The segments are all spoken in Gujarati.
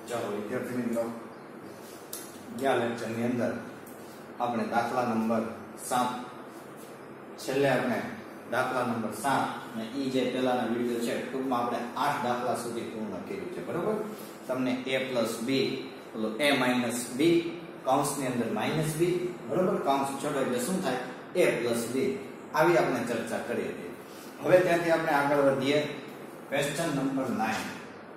ચાલો વિદ્યાર્થી મિત્રો, ગયા લેક્ચરની અંદર આપણે દાખલા નંબર 7 છેલ્લે આપણે દાખલા નંબર 7 ને ઈ જે પહેલાના વિડિયો છે ટૂંકમાં આપણે 8 દાખલા સુધી પૂર્ણ કર્યું છે. બરોબર, તમને a + b એટલે a - b કૌંસની અંદર -b, બરોબર, કૌંસ છોડો એટલે શું થાય a + b, આવી આપણે ચર્ચા કરી હતી. હવે ત્યાંથી આપણે આગળ વધીએ ક્વેશ્ચન નંબર 9.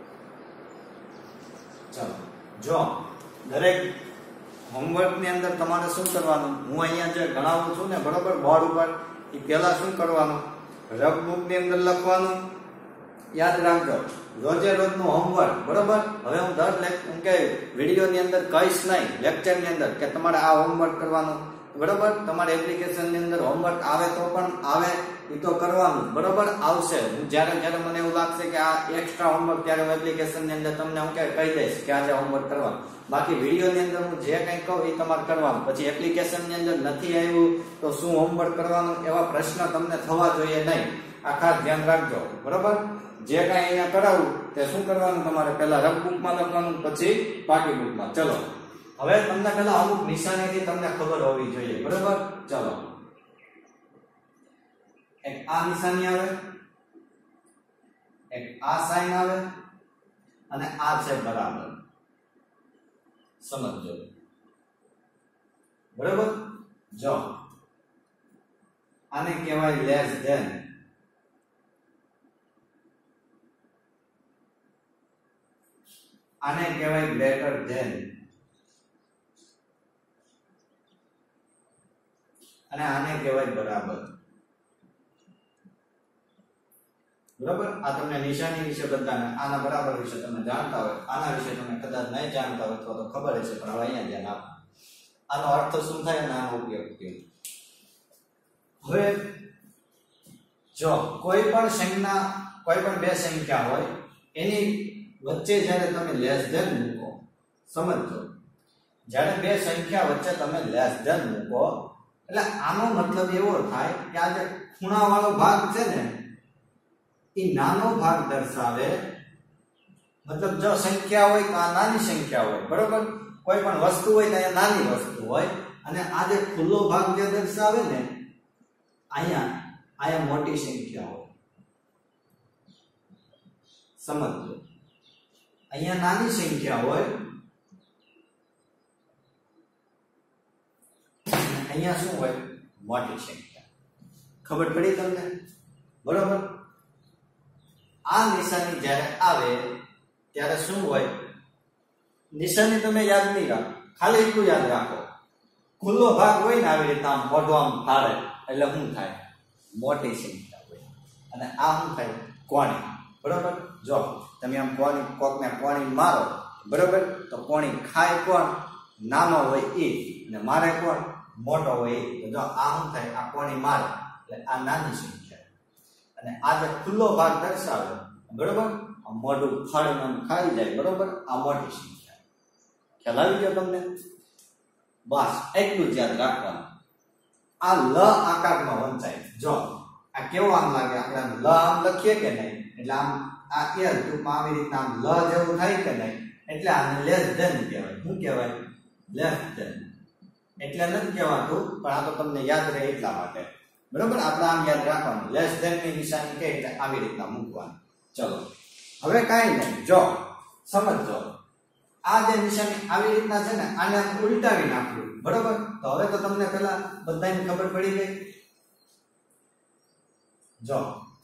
ચાલો, જો દરેક હોમવર્ક ની અંદર તમારે શું કરવાનું, હું અહીંયા જે ગણાવું છું ને બરોબર બોર્ડ ઉપર, એ પહેલા શું કરવાનું, રફ બુક ની અંદર લખવાનું. યાદ રાખજો, રોજે રોજનું હોમવર્ક. બરોબર, હવે હું વિડીયો ની અંદર કહીશ નહીં, લેક્ચર ની અંદર કે તમારે આ હોમવર્ક કરવાનું. બરોબર, તમારે એપ્લિકેશન ની અંદર હોમવર્ક આવે તો પણ આવે, એ તો કરવાનું. બરોબર, આવશે. હું જ્યારે મને એવું લાગશે કે આ એક્સ્ટ્રા હોમવર્ક, ત્યારે હું એપ્લિકેશન ની અંદર તમને હું કહી દઈશ કે આજે હોમવર્ક કરવાનું. બાકી વિડીયો ની અંદર હું જે કંઈ કહું એ તમારે કરવાનું. પછી એપ્લિકેશન ની અંદર નથી આવ્યું તો શું હોમવર્ક કરવાનું, એવા પ્રશ્ન તમને થવા જોઈએ નહીં. આ ખાસ ધ્યાન રાખજો. બરોબર, જે કાંઈ અહીંયા કરાવું તે શું કરવાનું, તમારે પહેલા રફ બુકમાં લખવાનું, પછી પાકી બુકમાં. ચલો, હવે તમને પહેલા અમુક નિશાનીથી તમને ખબર હોવી જોઈએ. બરોબર, ચલો, એક આ નિશાની આવે, એક આ સાઈન આવે, અને આ છે બરાબર. સમજજો. બરોબર, જો આને કહેવાય લેસ ધેન, આને કહેવાય ગ્રેટર ધેન, અને આને કહેવાય બરાબર. બરાબર, આ તમને નિશાની વિશે બધાને, આના બરાબર વિશે તમે જાણતા હોય, આના વિશે તમે કદાચ નહીં જાણતા હોય અથવા તો ખબર હશે, પણ હવે અહીંયા ધ્યાન આપો. આનો અર્થ શું થાય અને આનો ઉપયોગ કેવો. હવે જો કોઈ પણ બે સંખ્યા હોય, એની વચ્ચે જ્યારે તમે લેસ ધેન મૂકો, સમજો, જ્યારે બે સંખ્યા વચ્ચે તમે લેસ ધેન મૂકો એટલે આનો મતલબ એવો થાય કે આ જે ખૂણા વાળો ભાગ છે ને એ નાનો ભાગ દર્શાવે. મતલબ જો સંખ્યા હોય તો આ નાની સંખ્યા હોય. બરોબર, કોઈ પણ વસ્તુ હોય તો અહીંયા નાની વસ્તુ હોય, અને આ જે ખુલ્લો ભાગ જે દર્શાવે ને અહીંયા મોટી સંખ્યા હોય. સમજો, અહીંયા નાની સંખ્યા હોય, અહીંયા શું હોય, મોટી સંખ્યા. ખબર પડી તમને? બરોબર, આ નિશાની જ્યારે આવે ત્યારે શું હોય, નિશાની તમે યાદ નહીં રાખો, ખાલી એટલું યાદ રાખો, ખુલ્લો ભાગ હોય ને આવી રીતે આમ મોઢું આમ ફાડે એટલે શું થાય, મોટી સંખ્યા હોય. અને આ શું થાય, કોણી. બરોબર, જો તમે આમ કોકને કોણી મારો, બરોબર, તો કોણી ખાય કોણ, નાનો હોય એ, અને મારે કોણ, મોટો હોય એ. જો આ શું થાય, આ કોણી મારે એટલે આ નાની સંખ્યા, અને આ જે ખુલ્લો ભાગ દર્શાવે, બરોબર, આ મોઢું ફળ ખાઈ જાય, બરોબર, આ મોટી સંખ્યા. ખ્યાલ આવી ગયો તમને? બસ એટલું જ યાદ રાખવાનું. આ લ આકારમાં વંચાય. જો આ કેવો આમ લાગે, આપણે લ આમ લખીએ કે નહીં, એટલે આમ આ કે ટૂંકમાં આવી રીતના આમ લ જેવું થાય કે નહીં, એટલે આને લેસ ધેન કહેવાય. શું કહેવાય? Less than. એટલે નથી કહેવાતું, પણ આ તો તમને યાદ રહે એટલા માટે. બરોબર, આપણે આમ યાદ રાખવાનું, લેસ ધેન ની નિશાની કે એટલે આવી રીતના મૂકવાનું. ચલો, હવે કાંઈ નહીં, જો સમજો, આ જે નિશાની આવી રીતના છે ને, આને ઉલટાવી નાખ્યું. બરોબર, તો હવે તો તમને પેલા બધાને ખબર પડી ગઈ. જો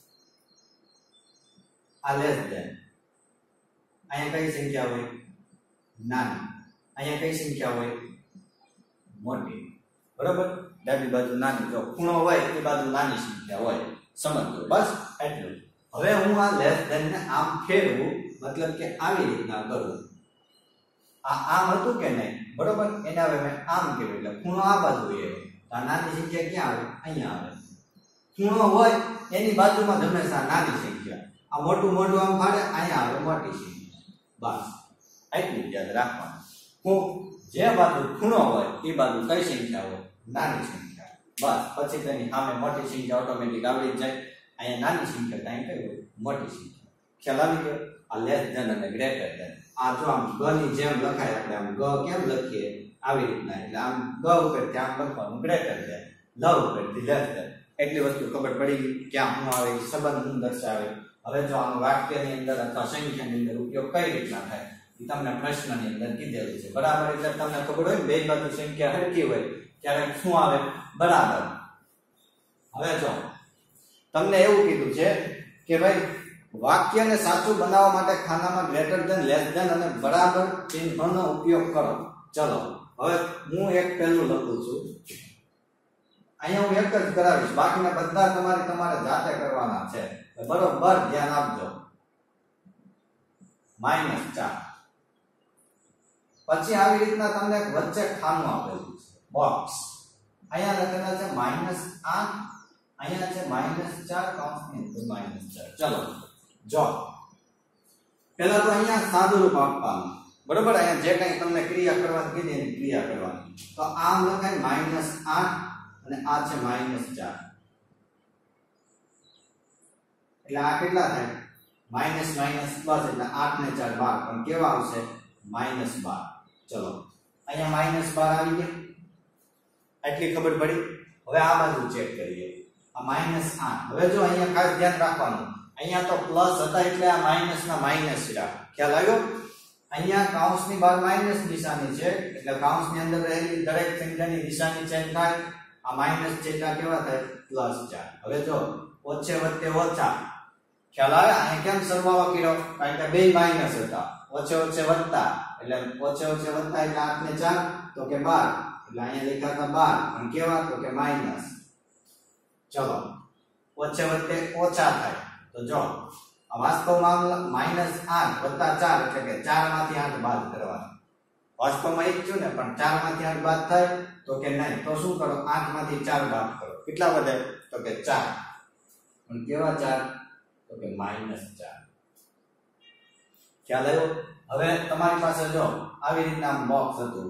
આ લેસ ધેન, અહીંયા કઈ સંખ્યા હોય, નાની. અહીંયા કઈ સંખ્યા હોય, મોટી. બરોબર, ડાબી બાજુ નાની, જો ખૂણો હોય એ બાજુ નાની સંખ્યા હોય. સમજો, બસ એટલું. હવે હું આ લેસ ધેન ને આમ ફેરવું, મતલબ કે આવી રીતના કરું. આ આમ હતું કે નહીં, બરોબર, એને હવે મેં આમ કર્યું એટલે ખૂણો આ બાજુ આવે. આ નાની સંખ્યા ક્યાં આવે, અહીંયા આવે. ખૂણો હોય એની બાજુમાં હંમેશા નાની સંખ્યા, આ મોટું આમ ફાડે, અહીંયા આવે મોટી સંખ્યા. બસ એટલું યાદ રાખવાનું. જે બાજુ ખૂણો હોય એ બાજુ કઈ સંખ્યા હોય, નાની સંખ્યા. બસ પછી તેની સામે મોટી સંખ્યા ઓટોમેટિક આવડી જાય. અહીંયા નાની સંખ્યા, ત્યાં કઈ હોય, મોટી સંખ્યા. ખ્યાલ આવી ગયો? આ લેસ ધેન અને ગ્રેટર ધેન. આ જો આમ ગ ની જેમ લખાય, આપણે આમ ગ કેમ લખીએ આવી રીતના, એટલે આમ ગ ઉપરથી આમ લખવાનું ગ્રેટર ધેન, લ ઉપરથી લેસ ધેન. એટલી વસ્તુ ખબર પડી કે આમ શું આવે, સંબંધ શું દર્શાવે. હવે જો આનો વાક્યની અંદર અથવા સંખ્યાની અંદર ઉપયોગ કઈ રીતના થાય એ તમને પ્રશ્નની અંદર કીધેલું છે. બરાબર, એટલે તમને ખબર હોય બે બાજુ સંખ્યા હરખી હોય ત્યારે શું આવે, બરાબર. હવે જો તમને એવું કીધું છે કે ભાઈ વાક્યને સાચું બનાવવા માટે ખાનામાં ગ્રેટર ધેન, લેસ ધેન અને બરાબર ચિહ્નનો ઉપયોગ કરો. ચલો હવે હું એક પહેલું લખું છું, અહીંયા હું એક જ કરાવીશ, બાકીના બધા તમારે જાતે કરવાના છે. બરોબર ધ્યાન આપજો. -4. પછી આવી રીતના તમને વચ્ચે ખાનું આપેલું છે, બોક્સ. અહીંયા લખેલા છે -8, અહીંયા છે -4 કૌંસની અંદર -4. ચલો જો પહેલા તો અહીંયા સાદું રૂપ આપવાનું. બરોબર, અહીંયા જે કંઈ તમને ક્રિયા કરવાની કીધી એની ક્રિયા કરવાની. તો આમ લખાય -8 અને આ છે -4. એટલે આ કેટલા થાય, માઇનસ માઇનસ પ્લસ, એટલે 8 ને 4 12, પણ કેવા આવશે, -12. ચલો અહીંયા -12 આવી ગયા, એટલી ખબર પડી. હવે આ બાજુ ચેક કરીએ, આ -8. હવે જો અહીંયા ખાસ ધ્યાન રાખવાનું, અહીંયા તો પ્લસ હતા એટલે આ માઇનસ ના માઇનસ રહ્યા. ખ્યાલ આવ્યો? અહીંયા કૌંસની બહાર માઇનસ નિશાની છે એટલે કૌંસની અંદર રહેલી દરેક સંખ્યાની નિશાની ચેન્જ થાય. આ માઇનસ છે એટલે કેવા થાય, +4. હવે જો ઓછે વત્તે ઓછા, ખ્યાલ આવે? અહીંયા કેમ સરવાળો કર્યો, કારણ કે બે માઇનસ હતા, ઓછે ઓછે વત્તા, એટલે ઓછે ઓછે વત્તા એટલે 8 ને 4 તો કે 12, એટલે અહીંયા લખ્યા હતા 12, પણ કેવા, તો કે માઇનસ. ચલો ઓછે વત્તે ઓછા થાય, તો જો આ વાસ્તવમાં -8 વત્તા 4 એટલે કે 4 માંથી 8 બાદ કરવાના. વાસ્તવમાં એક થયું ને, પણ 4 માંથી 8 બાદ થાય, તો કે નહીં. તો શું કરો, 8 માંથી 4 બાદ કરો, કેટલા વધે, તો કે 4. પણ કેવા 4, તો કે -4. ખ્યાલ આવ્યો? હવે તમારી પાસે જો આવી રીતના બોક્સ હતું,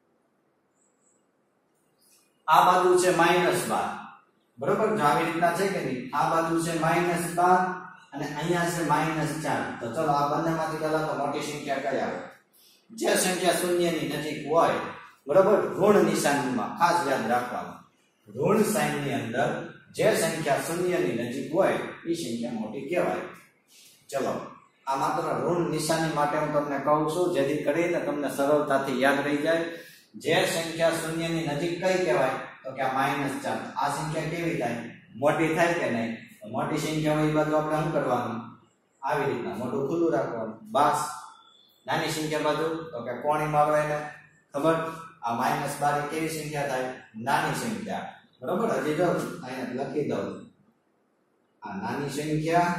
આ બાજુ છે -12, બરોબર, જો આવી રીતના છે કે નહીં, આ બાજુ છે -12 અને અહીંયા છે -4. તો ચલો આ બંનેમાંથી પહેલા તો મોટી સંખ્યા કઈ આવે, જે સંખ્યા શૂન્યની નજીક હોય, બરોબર, ઋણ નિશાનીમાં ખાસ યાદ રાખવાનું, ઋણ સાઇનની અંદર જે સંખ્યા શૂન્યની નજીક હોય એ સંખ્યા મોટી કહેવાય. ચલો આ માત્ર ઋણ નિશાની માટે હું તમને કહું છું, જેથી કરીને તમને સરળતાથી યાદ રહી જાય. જે સંખ્યા શૂન્યની નજીક કઈ કહેવાય, તો કે આ -4. આ સંખ્યા કેવી થાય, મોટી થાય કે નહીં? મોટી સંખ્યા હોય એ બાજુ આપણે શું કરવાનું, આવી રીતના મોટું ખુલ્લું રાખવાનું. બસ નાની સંખ્યા બાજુ, તો કે કોણી મારો એને ખબર, આ -12 કેવી સંખ્યા થાય, નાની સંખ્યા. બરોબર, હજી જો અહીંયા લખી દઉં, આ નાની સંખ્યા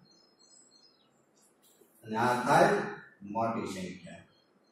અને આ થાય મોટી સંખ્યા.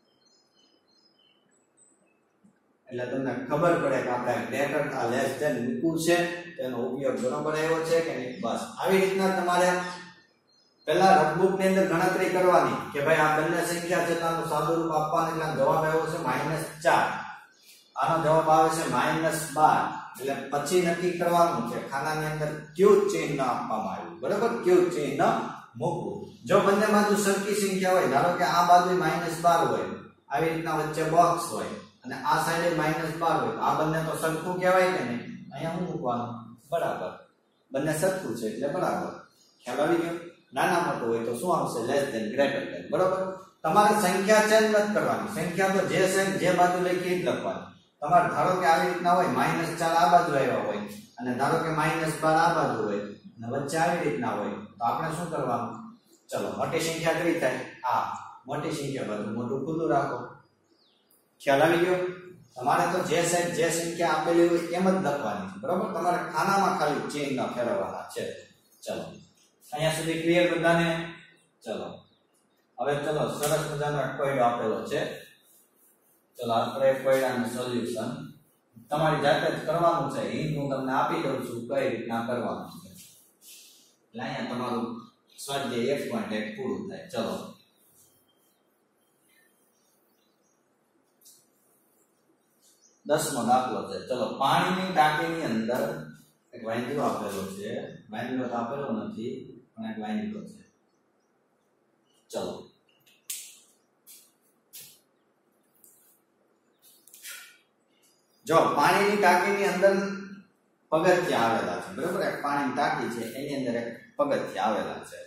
એટલે તમને ખબર પડે કે આપણે ગ્રેટર આ લેસ ધેન મૂકવું છે, તેનો ઉપયોગ બરોબર આવ્યો છે કે નહીં. બસ આવી રીતના તમારે પહેલા રફબુક ની અંદર ગણતરી કરવાની કે ભાઈ આ બંને સંખ્યા છે, તાનું સાદું રૂપ આપવાનું, એટલે જવાબ આવ્યો છે -4. આનો જવાબ આવે છે -12. એટલે પછી નક્કી કરવાનું છે ખાનાની અંદર કયું ચિહ્ન આપવામાં આવ્યું, બરાબર, કયું ચિહ્ન મૂકવું. જો બંને બાજુ સરખી સંખ્યા હોય, ધારો કે આ બાજુ -12 હોય, આવી રીતના વચ્ચે બોક્સ હોય અને આ સાઈડે -12 હોય, આ બંને તો સરખું કહેવાય કે નહીં. અહીંયા શું મૂકવાનું, બરાબર, બંને સરખું છે એટલે બરાબર. ખ્યાલ આવી ગયો? નાના મોટું હોય તો શું આવશે, લેસ ધેન, ગ્રેટર ધેન. બરાબર, તમારે સંખ્યા ચેન્જ નથી કરવાની, સંખ્યા તો જે બાજુ લખી જ લખવાની. તમારે ધારો કે આવી રીતના હોય, -4 આ બાજુ આવ્યા હોય અને ધારો કે -12 આ બાજુ હોય અને વચ્ચે આવી રીતના હોય, તો આપણે શું કરવાનું, ચલો મોટી સંખ્યા કઈ થાય, આ મોટી સંખ્યા બાજુ મોટું ખુલ્લું રાખો. ખ્યાલ આવી ગયો? તમારે તો જે સાઈડ જે સંખ્યા આપેલી હોય એમ જ લખવાની છે, બરોબર. તમારે ખાનામાં ખાલી ચિહ્ન ફેરવવાના છે. ચલો અહીંયા સુધી ક્લિયર બધાને? ચલો હવે ચલો સરસ મજાનો એક કોયડો આપેલો છે. ચલો આપણે કોયડાનું સોલ્યુશન તમારી જાતે જ કરવાનું છે. હિન્ટ હું તમને આપી દઉં છું કઈ રીતના કરવાનું છે. એટલે અહીંયા તમારું સ્વાધ્યાય 1.1 પૂરું થાય. ચલો 10મો દાખલો છે. ચલો પાણીની ટાંકીની અંદર એક વાંદરો આપેલો છે. વાંદરો તો આપેલો નથી પણ એક વાંદરો છે. चलो जो पानी की टाकी ની અંદર પગથિયા આવેલા છે બરાબર એક પાણીની ટાંકી છે એની અંદર એક પગથિયા આવેલા છે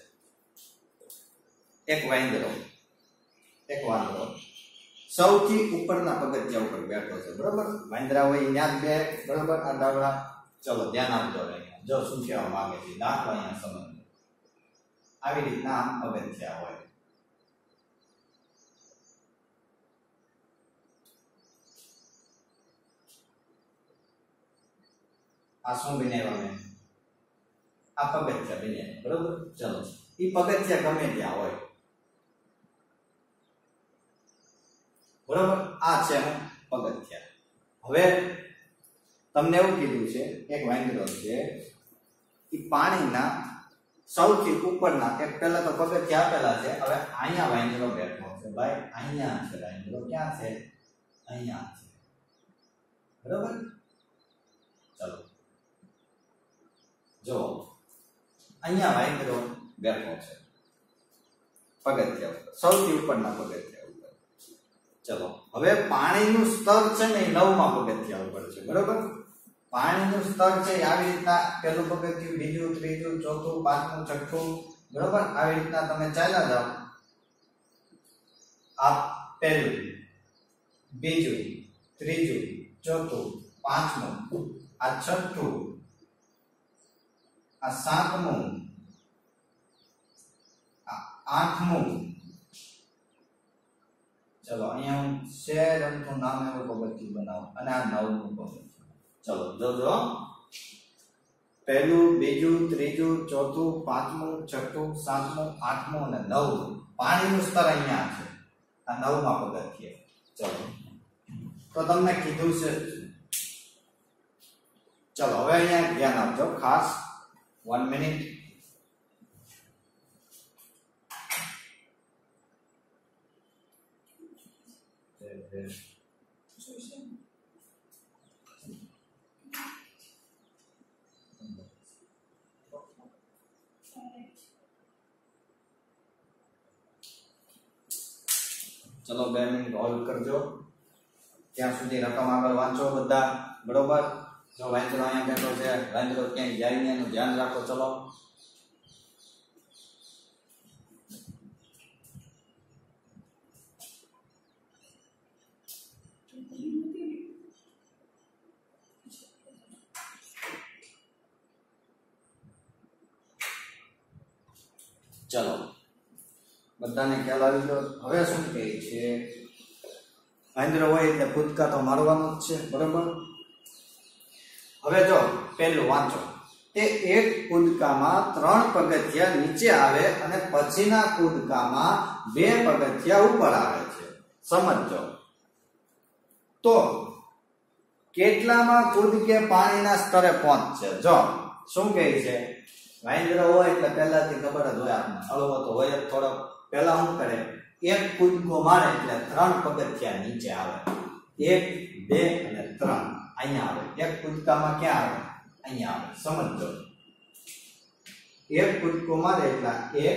એક વાંદરો સૌથી ઉપરના પગથિયા ઉપર બેઠો છે બરાબર વાંદરા હોય ન્યા જ બે બરાબર આ દાવડા ચલો ધ્યાન આપજો અહીંયા જો શું કહેવા માંગે છે દાખલો અહીંયા સમજો આવી રીતના આમ પગથિયા હોય આ શું બનાવ્યા મેં આ પગથિયા બન્યા બરોબર ચલો ઈ પગથિયા ગમે ત્યાં હોય બરોબર આ છે પગથિયા હવે તમને એવું કીધું છે એક વાંદરો છે ઈ પાણીના સૌથી ઉપરના એક પહેલા તો પગથિયા આપેલા છે હવે અહીંયા વાંદરો બેઠો છે ભાઈ અહીંયા છે વાંદરો ક્યાં છે અહીંયા છે બરોબર ચલો જો અહીંયા વાંદરો બેઠો છે પગથિયા ઉપર સૌથી ઉપરના પગથિયા ઉપર ચલો હવે પાણીનું સ્તર છે ને 9મા પગથિયા ઉપર છે બરોબર પાણીનું સ્તર છે આવી રીતના પહેલું પગથિયું બીજું ત્રીજું ચોથું પાંચમું છઠ્ઠું બરોબર આવી રીતના તમે ચાલ્યા જાઓ આ પહેલું બીજું ત્રીજું ચોથું પાંચમું આ છઠ્ઠું આ સાતમું આ આઠમું ચલો અહીંયા હું શેર અંતનું નામ એવું પગથિયું બનાવું અને આ 9મું પગથિયું ચલો જોજો પહેલું બીજું ત્રીજું ચોથું પાંચમું છઠ્ઠું સાતમું આઠમું અને 9મું પાણીનું સ્તર અહીંયા છે આ 9મા પગથિયે ચલો તો તમને કીધું છે ચલો હવે અહીંયા ધ્યાન આપજો ખાસ 1 minute चलो 2 मिनिट होल्ड करजो ત્યાં સુધી રકમ આગળ વાંચો બધા બરોબર જો વાંદરો અહીંયા બેઠો છે વાંદરો ક્યાંય જાય નહીં એનું ધ્યાન રાખો ચલો ચલો બધાને ખ્યાલ આવી ગયો હવે શું કહે છે વાંદરો હોય એટલે કૂદકા તો મારવાનું જ છે બરોબર હવે જો પહેલું વાંચો તે એક કૂદકામાં 3 પગથિયા નીચે આવે અને પછીના કૂદકામાં 2 પગથિયા ઉપર આવે છે સમજો તો કેટલામાં કૂદકે પાણીના સ્તરે પહોંચશે જો શું કહે છે વાંદરો હોય એટલે પહેલાથી ખબર જ હોય આપણને હળવો તો હોય જ થોડો પહેલા શું કરે એક કૂદકો મારે એટલે 3 પગથિયા નીચે આવે 1 2 અને 3 અહીંયા આવે એક કૂદકામાં ક્યાં આવે અહીંયા આવે સમજો એક કૂદકો મારે એટલે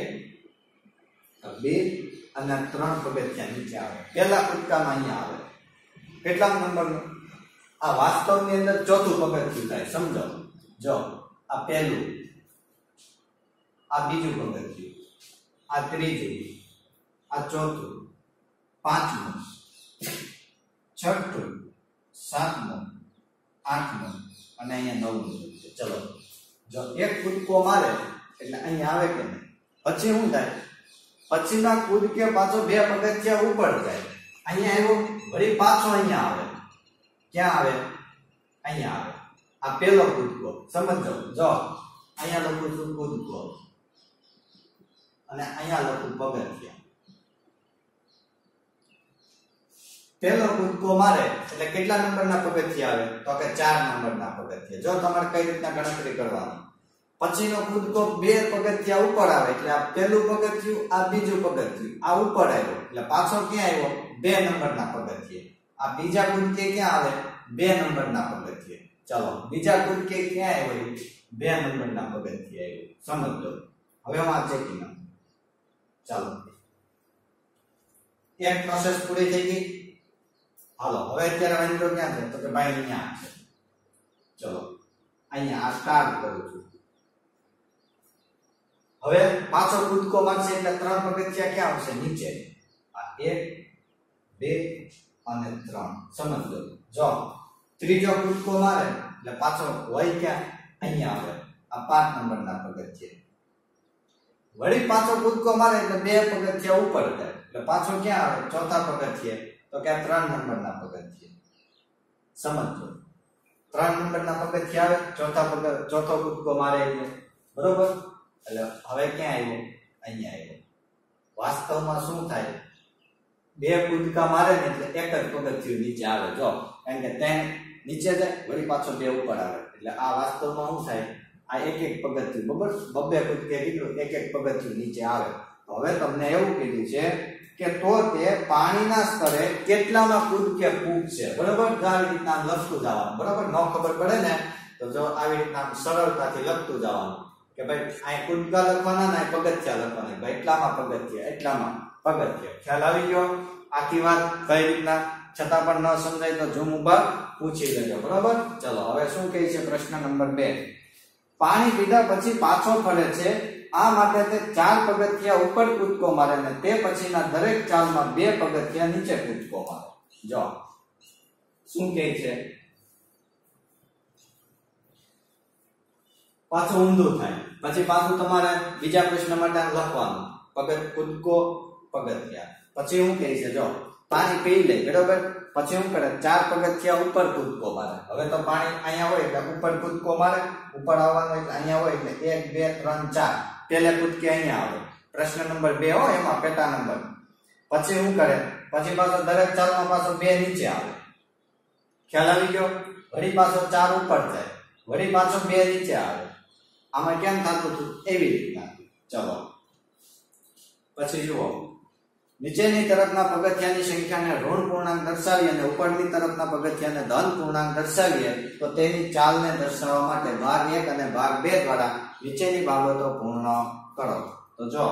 1 2 અને 3 પગથિયા નીચે આવે પહેલા કૂદકામાં અહીંયા આવે કેટલા નંબરનું આ વાસ્તવની અંદર ચોથું પગથિયું થાય સમજો જો આ પહેલું આ બીજું પગથિયું આ ત્રીજું આ ચોથું પાંચમું છઠ્ઠું સાતમું આઠમું અને અહીંયા 9મું છે ચલો જો એક કૂદકો મારે એટલે અહીંયા આવે કે નહીં પછી શું થાય પછીના કૂદકે પાછો 2 પગથિયા ઉપર જાય અહીંયા આવ્યો વળી પાછો અહીંયા આવે ક્યાં આવે અહીંયા આવે આ પહેલો કૂદકો સમજો જો અહીંયા લખું છું કૂદકો અને અહીંયા લખું પગથિયા પહેલો કૂદકો મારે એટલે કેટલા નંબરના પગથિયા આવે તો કે 4 નંબરના પગથિયા જો તમારે કઈ રીતના ગણતરી કરવાની પછીનો કૂદકો 2 પગથિયા ઉપર આવે એટલે આ પહેલું પગથિયું આ બીજું પગથિયું આ ઉપર આવ્યો એટલે પાછો ક્યાં આવ્યો 2 નંબરના પગથિયે આ બીજા કૂદકે ક્યાં આવે 2 નંબરના પગથિયે ચાલો બીજા કૂદકે ક્યાં આવ્યો 2 નંબરના પગથિયે આવ્યો સમજો હવે હું આ ચેકિંગ ચાલો એક પ્રોસેસ પૂરી થઈ ગઈ. હાલો હવે અત્યારે વાંધો ક્યાં છે તો કે ભાઈ અહીંયા છે. ચલો અહીંયા આ સ્ટાર્ટ કરું છું. હવે પાછો કૂદકો મારશે એટલે 3 પગથિયા ક્યાં આવશે નીચે. આ 1 2 અને 3 સમજો. જો ત્રીજો કૂદકો મારે એટલે પાછો હોય ક્યાં અહીંયા આવે. આ 5 નંબરના પગથિયે. વળી પાછો કૂદકો મારે એટલે 2 પગથિયા ઉપર જાય એટલે પાછો ક્યાં આવે ચોથા પગથિયે તો કે 3 નંબરના પગથિયે. સમજો 3 નંબરના પગથિયા આવે ચોથો કૂદકો મારે એટલે બરોબર. એટલે હવે ક્યાં આવ્યો અહીંયા આવ્યો. વાસ્તવમાં શું થાય 2 કૂદકા મારે ને એટલે એક જ પગથિયું નીચે આવે. જો કારણ કે 3 નીચે જાય વળી પાછો 2 ઉપર આવે એટલે આ વાસ્તવમાં શું થાય આ એક એક પગથિયું બરાબર બબ્બે કૂદકે કેટલું એક એક પગથિયું નીચે આવે. હવે તમને એવું કીધું છે કે તો તે પાણીના સ્તરે કેટલામાં કૂદકે પૂગશે બરાબર. આવી રીતના લખતું જવાનું બરાબર. ન ખબર પડે ને તો જો આવી રીતના સરળતાથી લખતું જવાનું કે ભાઈ આ કૂદકા લખવાના ને પગથિયા લખવાના. ભાઈ એટલામાં પગથિયા એટલામાં પગથિયા. ખ્યાલ આવી ગયો આખી વાત કઈ રીતના. છતાં પણ ન સમજાય તો ઝૂમ ઉપર પૂછી લેજો બરાબર. ચલો હવે શું કહે છે પ્રશ્ન નંબર 2. પાણી પીધા પછી પાછો ફરે છે. આ માટે તે 4 પગથિયા ઉપર કૂદકો મારે ને તે પછીના દરેક ચાલમાં 2 પગથિયા નીચે કૂદકો મારે. જો શું કહે છે પાછું ઊંધું થાય પછી પાછું તમારે બીજા પ્રશ્ન માટે લખવાનું કૂદકો પગથિયા. પછી શું કહે છે જો પાણી પી લે બરાબર. પછી શું કરે 4 પગથિયા ઉપર કૂદકો મારે. હવે તો પાણી અહીંયા હોય એટલે ઉપર કૂદકો મારે. ઉપર આવવાનું એટલે અહીંયા હોય એટલે 1 2 3 4 પેલે કૂદકે અહીંયા આવે. પ્રશ્ન નંબર 2 હો એમાં પેટા નંબર. પછી શું કરે પછી પાછો દરેક ચાલમાં પાછો 2 નીચે આવે. ખ્યાલ આવી ગયો. વળી પાછો 4 ઉપર જાય વળી પાછો 2 નીચે આવે. આમાં કેમ થતું હતું એવી રીતના. ચલો પછી જુઓ નીચેની તરફના પગથિયાની સંખ્યાને ઋણ પૂર્ણાંક દર્શાવી અને ઉપરની તરફના પગથિયાને ધન પૂર્ણાંક દર્શાવીએ તો તેની ચાલને દર્શાવવા માટે ભાગ 1 અને ભાગ 2 દ્વારા નીચેની બાબતો પૂર્ણ કરો. તો જો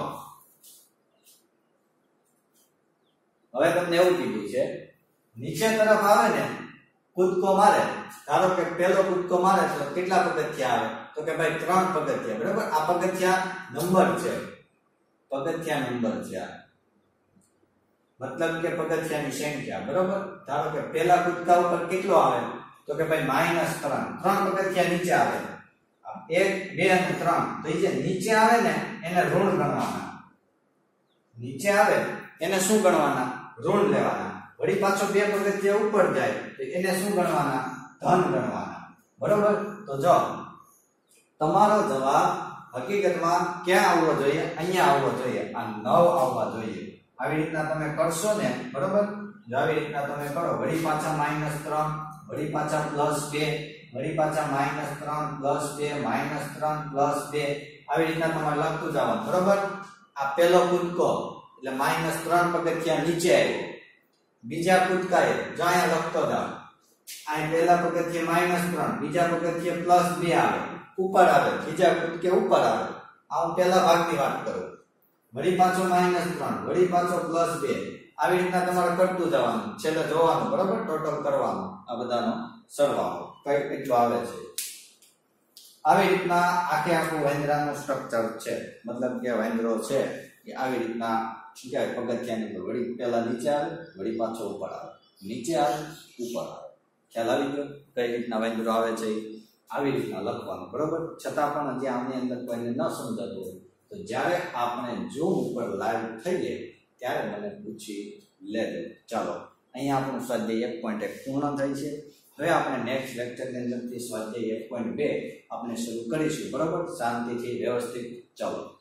હવે તમને એવું કીધું છે નીચે તરફ આવે ને કૂદકો મારે. ધારો કે પહેલો કૂદકો મારે તો કેટલા પગથિયા આવે તો કે ભાઈ 3 પગથિયા બરાબર. આ પગથિયા નંબર છે. પગથિયા નંબર છે મતલબ કે પગથિયાની સંખ્યા બરાબર. ધારો કે પહેલા કૂદકા ઉપર કેટલો આવે તો કે ભાઈ -3 3 પગથિયા નીચે આવે. 1 2 અને 3 તો જે નીચે આવે ને એને ઋણ ગણવાના. નીચે આવે એને શું ગણવાના ઋણ લેવાના. વળી પાછો 2 પગથિયા ઉપર જાય તો એને શું ગણવાના ધન ગણવાના બરાબર. તો જો તમારો જવાબ હકીકતમાં ક્યાં આવવો જોઈએ અહીંયા આવવો જોઈએ. આ 9 આવવા જોઈએ. આવી રીતના તમે કરશો ને બરોબર. જો આવી રીતના તમે કરો વળી પાછા -3 વળી પાછા +2 વળી પાછા -3 +2 -3 +2 આવી રીતના તમારે લખતું જવાનું બરોબર. આ પહેલો કૂદકો એટલે -3 પગથિયા નીચે આવ્યો. બીજા કૂદકાએ જો અહીંયા લખતો જાવ આ પહેલા પગથિયે -3 બીજા પગથિયે +2 આવે ઉપર આવે બીજા કૂદકે ઉપર આવે. આ હું પહેલા ભાગની વાત કરું. વળી પાછો -3 વળી પાછો +2 આવી રીતના તમારે કરતું જવાનું. છેલ્લે જોવાનું બરાબર ટોટલ કરવાનું આ બધાનો સરવાળો કઈ કેટલો આવે છે. આવી રીતના આખું વાંદરાનું સ્ટ્રક્ચર છે. મતલબ કે વાંદરો છે કે આવી રીતના પગથિયાની અંદર વળી પહેલા નીચે આવે વળી પાછો ઉપર આવે નીચે આવે ઉપર આવે. ખ્યાલ આવી ગયો કઈ રીતના વાંદરો આવે છે આવી રીતના લખવાનું બરોબર. છતાં પણ હજી આની અંદર કોઈને ન સમજાતું હોય તો જ્યારે આપણે ઝૂમ ઉપર લાઈવ થઈએ ત્યારે મને પૂછી લેજો. ચાલો અહીંયા આપણું સ્વાધ્યાય 1.1 પૂર્ણ થાય છે. હવે આપણે નેક્સ્ટ લેક્ચરની અંદરથી સ્વાધ્યાય 1.2 આપણે શરૂ કરીશું બરોબર શાંતિથી વ્યવસ્થિત. ચાલો.